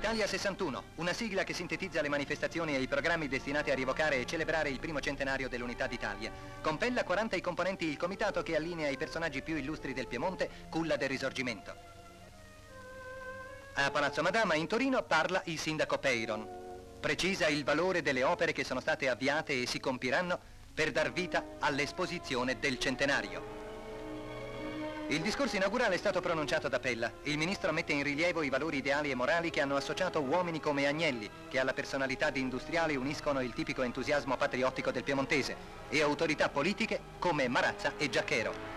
Italia 61, una sigla che sintetizza le manifestazioni e i programmi destinati a rievocare e celebrare il primo centenario dell'Unità d'Italia. Compella 40 i componenti il comitato che allinea i personaggi più illustri del Piemonte, culla del Risorgimento. A Palazzo Madama in Torino parla il sindaco Peyron. Precisa il valore delle opere che sono state avviate e si compiranno per dar vita all'esposizione del centenario. Il discorso inaugurale è stato pronunciato da Pella. Il ministro mette in rilievo i valori ideali e morali che hanno associato uomini come Agnelli, che alla personalità di industriali uniscono il tipico entusiasmo patriottico del piemontese, e autorità politiche come Marazza e Giacchero.